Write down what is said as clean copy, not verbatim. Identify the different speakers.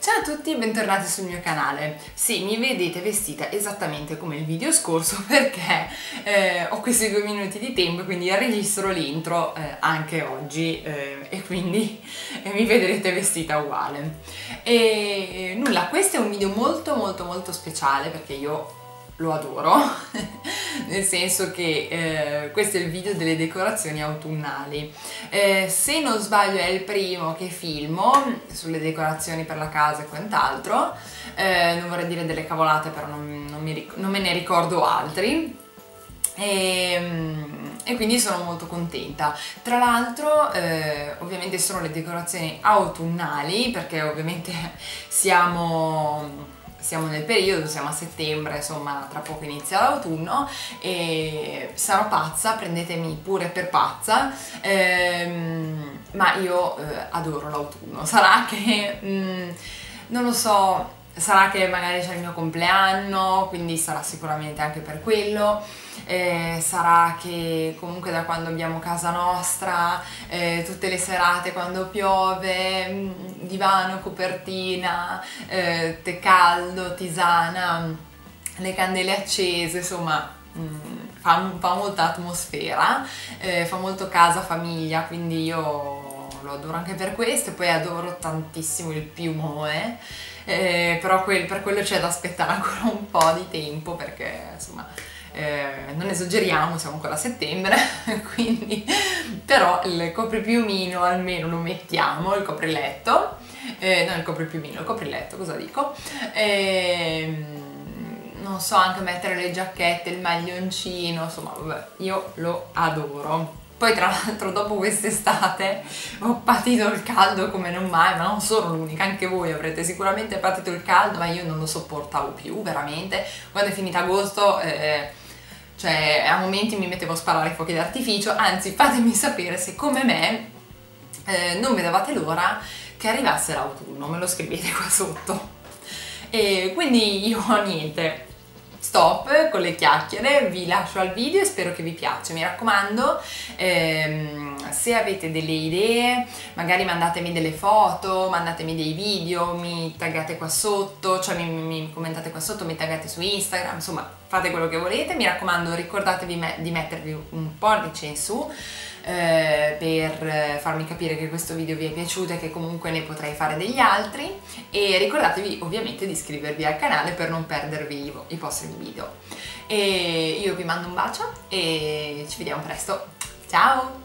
Speaker 1: Ciao a tutti e bentornati sul mio canale. Sì, mi vedete vestita esattamente come il video scorso perché ho questi 2 minuti di tempo e quindi registro l'intro anche oggi e quindi mi vedrete vestita uguale. E nulla, questo è un video molto speciale perché io lo adoro, nel senso che questo è il video delle decorazioni autunnali. Se non sbaglio è il primo che filmo sulle decorazioni per la casa e quant'altro, non vorrei dire delle cavolate, però non me ne ricordo altri. E quindi sono molto contenta. Tra l'altro ovviamente sono le decorazioni autunnali perché ovviamente siamo nel periodo, siamo a settembre, insomma tra poco inizia l'autunno e sarò pazza, prendetemi pure per pazza, ma io adoro l'autunno. Sarà che non lo so, sarà che magari c'è il mio compleanno, quindi sarà sicuramente anche per quello. Sarà che comunque da quando abbiamo casa nostra, tutte le serate quando piove, divano, copertina, tè caldo, tisana, le candele accese, insomma fa molta atmosfera, fa molto casa, famiglia, quindi io lo adoro anche per questo. E poi adoro tantissimo il piumone, però per quello c'è da aspettare ancora un po' di tempo perché insomma non esageriamo, siamo ancora a settembre, quindi però il copripiumino almeno lo mettiamo, il copriletto, no, il copripiumino, il copriletto, cosa dico? Non so, anche mettere le giacchette, il maglioncino, insomma vabbè, io lo adoro. Poi tra l'altro dopo quest'estate ho patito il caldo come non mai, ma non sono l'unica, anche voi avrete sicuramente patito il caldo, ma io non lo sopportavo più, veramente. Quando è finito agosto, cioè a momenti mi mettevo a sparare fuochi d'artificio, anzi fatemi sapere se come me non vedevate l'ora che arrivasse l'autunno, me lo scrivete qua sotto. E quindi io niente, stop con le chiacchiere, vi lascio al video e spero che vi piaccia. Mi raccomando, se avete delle idee magari mandatemi delle foto, mandatemi dei video, mi taggate qua sotto, cioè mi commentate qua sotto, mi taggate su Instagram, insomma fate quello che volete. Mi raccomando, ricordatevi di mettervi un pollice in su per farmi capire che questo video vi è piaciuto e che comunque ne potrei fare degli altri, e ricordatevi ovviamente di iscrivervi al canale per non perdervi i prossimi video. E io vi mando un bacio e ci vediamo presto, ciao!